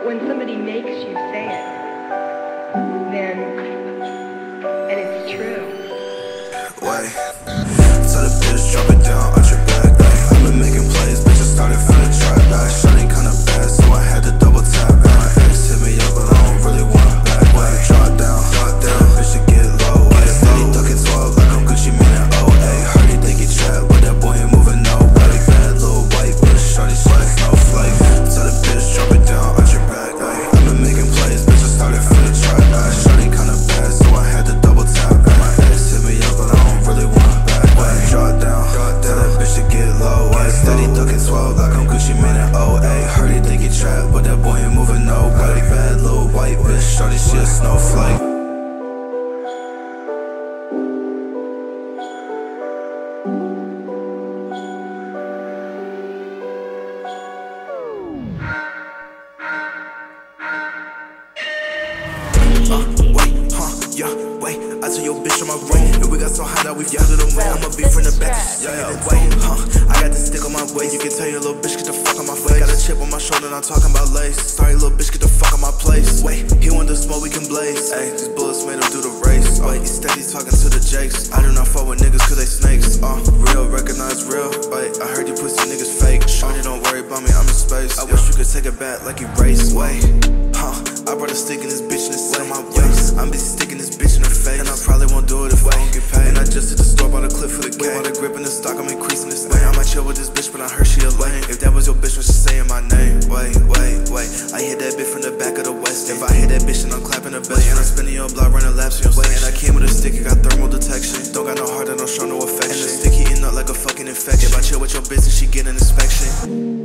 But when somebody makes you say it, then, and it's true. Wait, tell the bitch drop it down on your back. I've been making plays, bitch, I started from the trap. Shawty kinda bad, so I had to double tap. My ex hit me up, but I don't really want it back. Wait, drop down, bitch, to get low. Steady ducking 12 like I'm Gucci, meaning OA. Heard he think he trapped, but that boy ain't moving no way. Bad little white bitch, shawty sweat, snowflake. Tell the bitch drop it down on your back. I've been making plays, bitch, I started from the trap. Shawty kinda bad, so I had to double tap. My ex hit me up, but I don't really want it back. Wait, drop down, tell that bitch to get low. Steady ducking 12 like I'm Gucci, meaning OA. Heard he think he trapped, but that boy ain't moving no way. Bad little white bitch, shawty, she a snowflake. Wait, I tell your bitch on my way. And we got so hot that we filled it away. I'ma be from the back. Wait, I got this stick on my waist. You can tell your little bitch get the fuck on my face. Got a chip on my shoulder and I'm talking about lace. Sorry, little bitch, get the fuck on my place. Wait, he want the smoke, we can blaze. Ayy, these bullets made him do the race. Wait, he steady talking to the jakes. I do not fuck with niggas cause they snakes. Real, recognize real. Wait, I heard you pussy niggas fake. Shawty, don't worry about me, I'm in space. I wish you could take it back like you race. Wait, I brought a stick in this bitch and it's set on my waist. I'm busy sticking this bitch in her face, and I probably won't do it if I don't get paid. And I just hit the store, bought a clip for the game. Bought a grip in the stock, I'm increasing this thing. I might chill with this bitch, but I heard she a lame. If that was your bitch, was she saying my name? Wait, I hit that bitch from the back of the west. If I hit that bitch, then I'm clapping her best. And I'm spinning your block, running laps in your section. And I came with a stick, it got thermal detection. Don't got no heart, that don't show no affection. And the stick heating up like a fucking infection. If I chill with your bitch, then she get an inspection.